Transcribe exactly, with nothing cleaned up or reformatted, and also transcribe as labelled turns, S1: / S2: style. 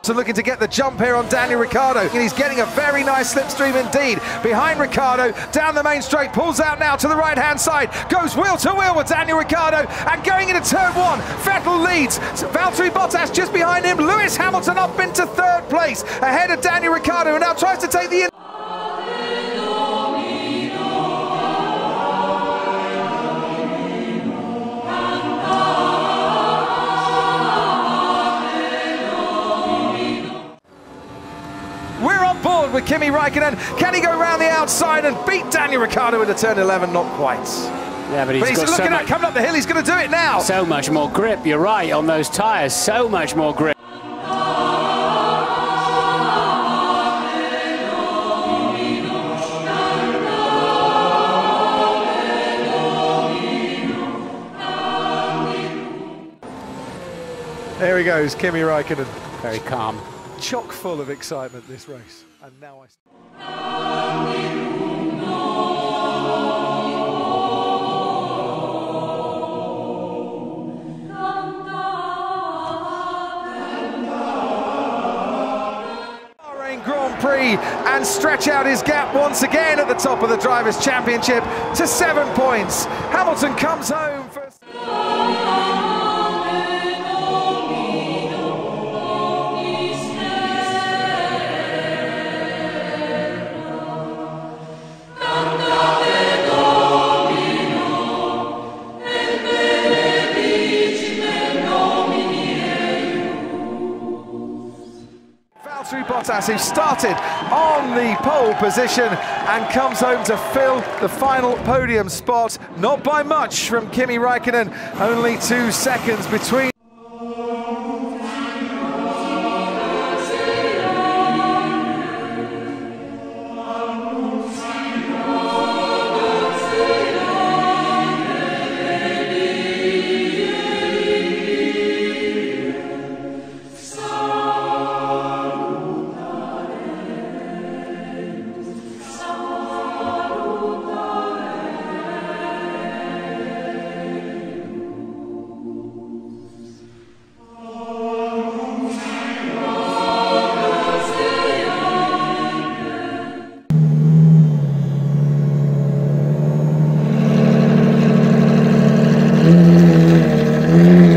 S1: Looking to get the jump here on Daniel Ricciardo, and he's getting a very nice slipstream indeed. Behind Ricciardo, down the main straight, pulls out now to the right hand side, goes wheel to wheel with Daniel Ricciardo, and going into turn one, Vettel leads, Valtteri Bottas just behind him, Lewis Hamilton up into third place, ahead of Daniel Ricciardo, and now tries to take the in board with Kimi Raikkonen. Can he go round the outside and beat Daniel Ricciardo into turn eleven? Not quite.
S2: Yeah, but he's,
S1: but he's
S2: got
S1: looking
S2: so
S1: at coming up the hill. He's going to do it now.
S2: So much more grip. You're right on those tyres. So much more grip.
S1: There he goes, Kimi Raikkonen.
S2: Very calm.
S1: Chock full of excitement this race, and now I. Bahrain Grand Prix and stretch out his gap once again at the top of the Drivers' Championship to seven points. Hamilton comes home for. Valtteri Bottas, who started on the pole position and comes home to fill the final podium spot, not by much from Kimi Raikkonen, only two seconds between.
S3: Mm-hmm.